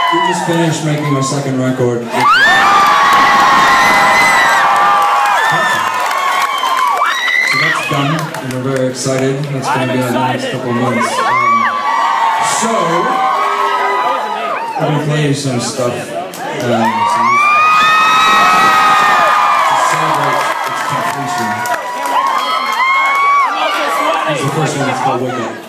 We just finished making our second record. So that's done, and we're very excited. That's going to be on the next couple of months. So, I'm going to play you some stuff. Some music. To celebrate its completion. This is the first one that's called Wake Up.